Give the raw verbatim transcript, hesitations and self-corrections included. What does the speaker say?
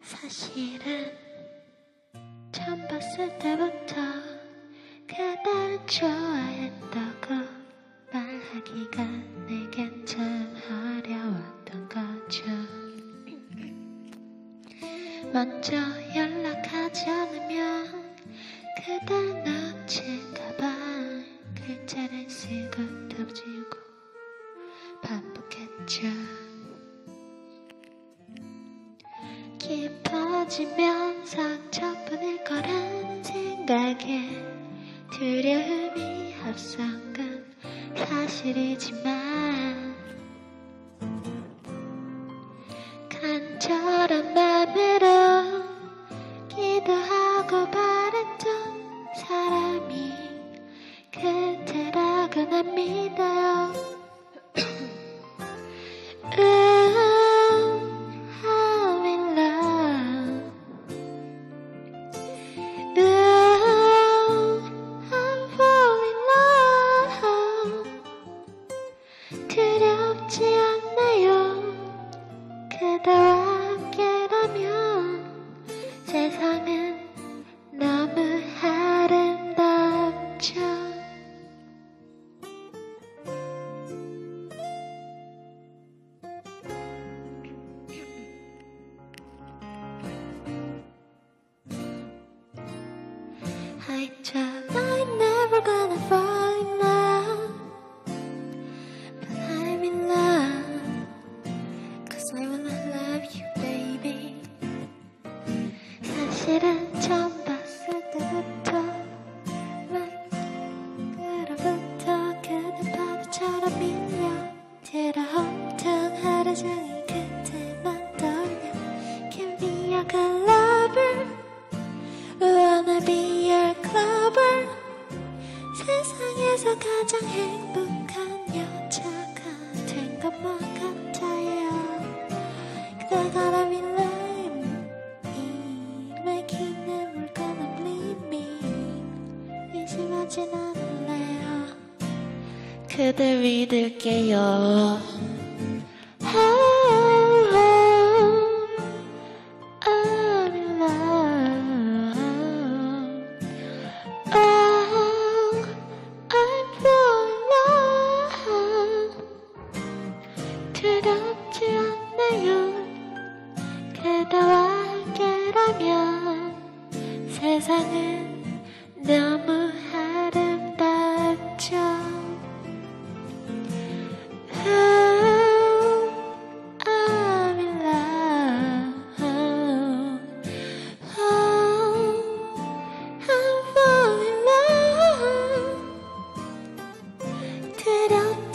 사실은 처음 봤을 때부터 그댈 좋아했다고 말하기가 내겐 참 어려웠던 거죠. 먼저 연락하지 않으면 그댈 놓칠까봐 글자를 쓰고 덮지고 반복했죠. 깊어지면 상처뿐일 거란 생각에 두려움이 앞선 건 사실이지만 간절한 마음으로 기도하고 바랬던 사람이 그대라고 난 믿어요. 두렵지 않네요. 그대와 함께라면 세상은 너무 아름답죠. I thought I'm never gonna fall in love, but I'm in love, cause I wanna love you, baby. 사실은 처음 봤을 때부터 막 그로부터 그대 파도처럼 밀려들어 온통 하루 종일 그대만 떠올려. Can be a good lover, wanna be your clover. 세상에서 가장 행복한 여자가 된 것만 같아요. 그대가 나 밀래 making never gonna leave me. 의심하진 않을래요. 그대 믿을게요. Oh, I'm in love. Oh, I'm falling in love. 두렵지 않네요. 그대와 함께라면 세상은 너무 아름답죠. Oh, I'm in love. Oh, I'm falling in love. 두렵지